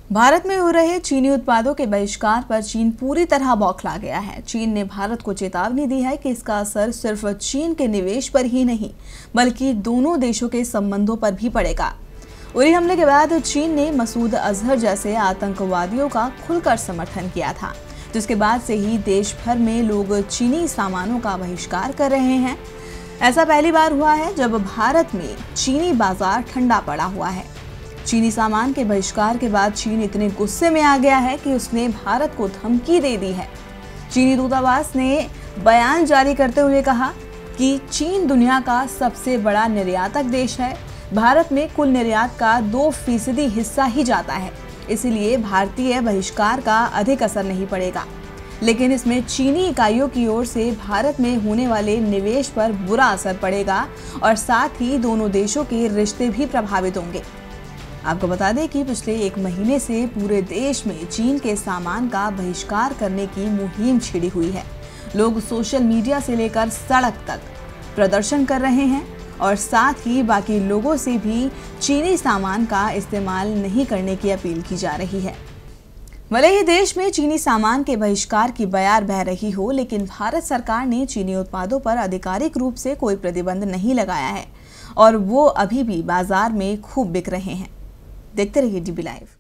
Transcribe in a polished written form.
भारत में हो रहे चीनी उत्पादों के बहिष्कार पर चीन पूरी तरह बौखला गया है। चीन ने भारत को चेतावनी दी है कि इसका असर सिर्फ चीन के निवेश पर ही नहीं बल्कि दोनों देशों के संबंधों पर भी पड़ेगा। उरी हमले के बाद चीन ने मसूद अजहर जैसे आतंकवादियों का खुलकर समर्थन किया था, जिसके बाद से ही देश भर में लोग चीनी सामानों का बहिष्कार कर रहे हैं। ऐसा पहली बार हुआ है जब भारत में चीनी बाजार ठंडा पड़ा हुआ है। चीनी सामान के बहिष्कार के बाद चीन इतने गुस्से में आ गया है कि उसने भारत को धमकी दे दी है। चीनी दूतावास ने बयान जारी करते हुए कहा कि चीन दुनिया का सबसे बड़ा निर्यातक देश है। भारत में कुल निर्यात का 2% हिस्सा ही जाता है, इसलिए भारतीय बहिष्कार का अधिक असर नहीं पड़ेगा, लेकिन इसमें चीनी इकाइयों की ओर से भारत में होने वाले निवेश पर बुरा असर पड़ेगा और साथ ही दोनों देशों के रिश्ते भी प्रभावित होंगे। आपको बता दें कि पिछले 1 महीने से पूरे देश में चीन के सामान का बहिष्कार करने की मुहिम छिड़ी हुई है। लोग सोशल मीडिया से लेकर सड़क तक प्रदर्शन कर रहे हैं और साथ ही बाकी लोगों से भी चीनी सामान का इस्तेमाल नहीं करने की अपील की जा रही है। भले ही देश में चीनी सामान के बहिष्कार की बयार बह रही हो, लेकिन भारत सरकार ने चीनी उत्पादों पर आधिकारिक रूप से कोई प्रतिबंध नहीं लगाया है और वो अभी भी बाजार में खूब बिक रहे हैं। देखते रहिए DB लाइव।